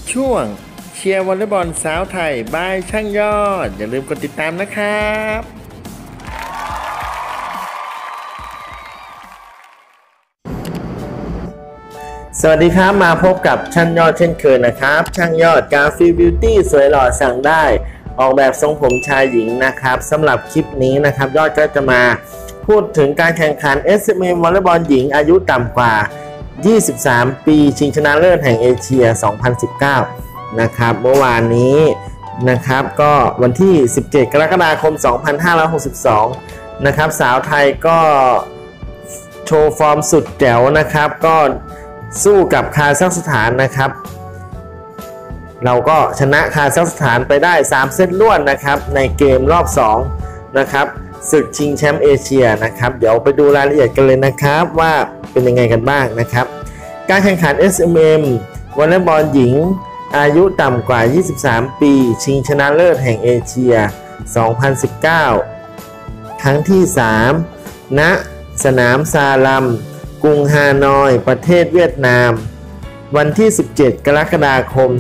ช่วงเชียร์วอลเลย์บอลสาวไทยบายช่างยอดอย่าลืมกดติดตามนะครับสวัสดีครับมาพบกับช่างยอดเช่นเคยนะครับช่างยอดกาฟิลบิวตี้สวยหล่อสั่งได้ออกแบบทรงผมชายหญิงนะครับสำหรับคลิปนี้นะครับยอดก็จะมาพูดถึงการแข่งขัน SMA วอลเลย์บอลหญิงอายุต่ำกว่า23 ปีชิงชนะเลิศแห่งเอเชีย 2019 นะครับเมื่อวานนี้นะครับก็วันที่ 17 กรกฎาคม 2562 นะครับสาวไทยก็โชว์ฟอร์มสุดแจ๋วนะครับก็สู้กับคาซัคสถานนะครับเราก็ชนะคาซัคสถานไปได้3เซตรวดนะครับในเกมรอบ2นะครับศึกชิงแชมป์เอเชียนะครับเดี๋ยวไปดูรายละเอียดกันเลยนะครับว่าเป็นยังไงกันบ้างนะครับการแข่งขัน SMM วอลเลย์บอลหญิงอายุต่ำกว่า23 ปีชิงชนะเลิศแห่งเอเชีย 2019 ครั้งที่ 3 ณ สนามซาลัมกรุงฮานอยประเทศเวียดนามวันที่ 17 กรกฎาคม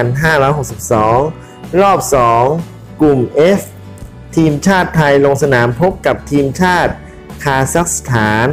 2562 รอบ 2 กลุ่ม F ทีมชาติไทยลงสนามพบกับทีมชาติคาซัคสถาน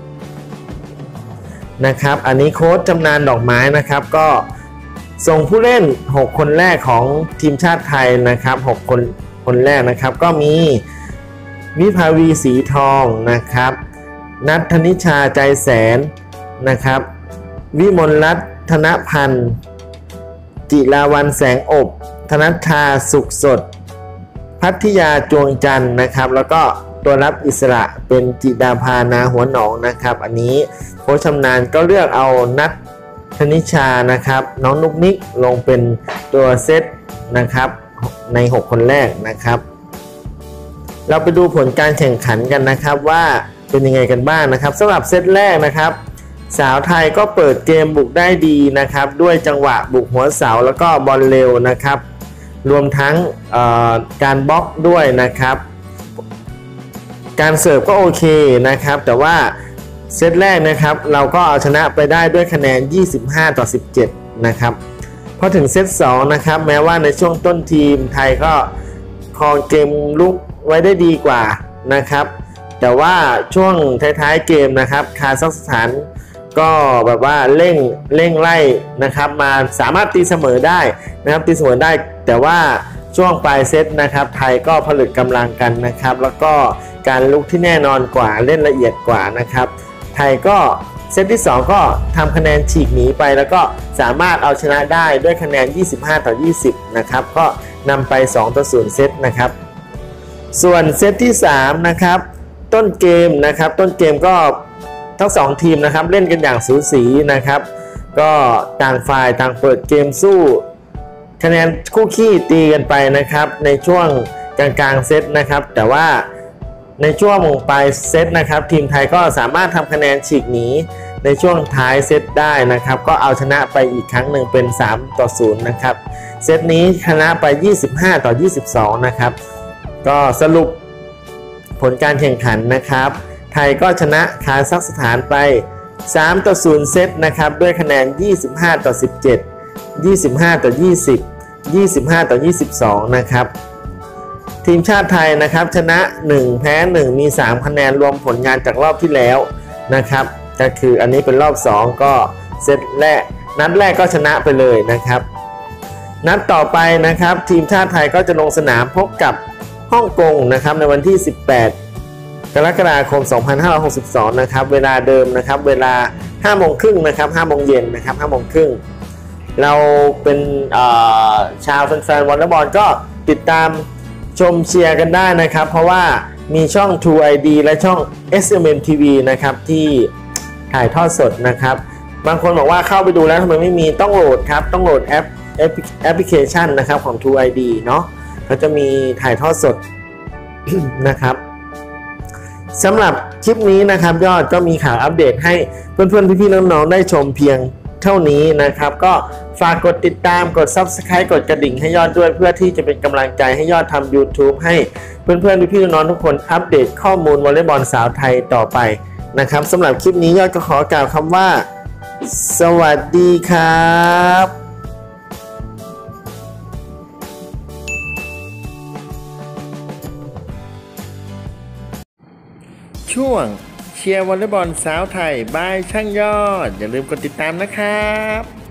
นะครับอันนี้โค้ชจำนานดอกไม้นะครับก็ส่งผู้เล่น6คนแรกของทีมชาติไทยนะครับ6คนแรกนะครับก็มีวิภาวีสีทองนะครับนัทธนิชาใจแสนนะครับวิมลรัตน์ธนพันธ์จิราวรรณแสงอบธนัชชาสุขสดพัทยาจวงจันทร์นะครับแล้วก็ตัวรับอิสระเป็นจิดาภานาหัวหนองนะครับอันนี้โค้ชชำนาญก็เลือกเอานัทธนิชานะครับน้องนุกนิกลงเป็นตัวเซตนะครับใน6คนแรกนะครับเราไปดูผลการแข่งขันกันนะครับว่าเป็นยังไงกันบ้างนะครับสำหรับเซตแรกนะครับสาวไทยก็เปิดเกมบุกได้ดีนะครับด้วยจังหวะบุกหัวเสาแล้วก็บอลเร็วนะครับรวมทั้งการบล็อกด้วยนะครับการเสิร์ฟก็โอเคนะครับแต่ว่าเซตแรกนะครับเราก็เอาชนะไปได้ด้วยคะแนน25-17นะครับพอถึงเซต2นะครับแม้ว่าในช่วงต้นทีมไทยก็ครองเกมลุกไว้ได้ดีกว่านะครับแต่ว่าช่วงท้ายๆเกมนะครับคาซัคสถานก็แบบว่าเร่งไล่นะครับมาสามารถตีเสมอได้นะครับตีเสมอได้แต่ว่าช่วงปลายเซตนะครับไทยก็ผลึกกำลังกันนะครับแล้วก็การลุกที่แน่นอนกว่าเล่นละเอียดกว่านะครับไทยก็เซตที่2ก็ทำคะแนนฉีกหนีไปแล้วก็สามารถเอาชนะได้ด้วยคะแนน25-20นะครับก็นำไป2-0เซตนะครับส่วนเซตที่3นะครับต้นเกมนะครับต้นเกมก็ทั้ง2ทีมนะครับเล่นกันอย่างสูสีนะครับก็ต่างฝ่ายต่างเปิดเกมสู้คะแนนคู่ขี้ตีกันไปนะครับในช่วงกลางเซตนะครับแต่ว่าในช่วงปลายเซตนะครับทีมไทยก็สามารถทำคะแนนฉีกหนีในช่วงท้ายเซตได้นะครับก็เอาชนะไปอีกครั้งหนึ่งเป็น3-0นะครับเซตนี้ชนะไป25-22นะครับก็สรุปผลการแข่งขันนะครับไทยก็ชนะคาซัคสถานไป3-0เซตนะครับด้วยคะแนน25-17 25-20 25-22นะครับทีมชาติไทยนะครับชนะ1แพ้1มี3คะแนนรวมผลงานจากรอบที่แล้วนะครับก็คืออันนี้เป็นรอบ2ก็เซตแรกนัดแรกก็ชนะไปเลยนะครับนัดต่อไปนะครับทีมชาติไทยก็จะลงสนามพบกับฮ่องกงนะครับในวันที่ 18 กรกฎาคม 2562 นะครับเวลาเดิมนะครับเวลา 5:30 นนะครับ 5:00 นนะครับ 5:30 นเราเป็นชาวแฟนๆวอลเลย์บอลก็ติดตามชมเชียร์กันได้นะครับเพราะว่ามีช่อง True ID และช่อง SMM TV นะครับที่ถ่ายทอดสดนะครับบางคนบอกว่าเข้าไปดูแล้วทำไมไม่มีต้องโหลดครับต้องโหลดแอปพลิเคชันนะครับของ True ID เนาะเขาจะมีถ่ายทอดสด นะครับสำหรับคลิปนี้นะครับยอดก็มีข่าวอัปเดตให้เพื่อนๆพี่ๆน้องๆได้ชมเพียงเท่านี้นะครับก็ฝากกดติดตามกด Subscribe กดกระดิ่งให้ยอดด้วยเพื่อที่จะเป็นกำลังใจให้ยอดทำ YouTube ให้เพื่อนๆพี่ๆน้องๆทุกคนอัปเดตข้อมูลวอลเลย์บอลสาวไทยต่อไปนะครับสำหรับคลิปนี้ยอดก็ขอกล่าวคำว่าสวัสดีครับช่วงเชียร์วอลเลย์บอลสาวไทยบายช่างยอดอย่าลืมกดติดตามนะครับ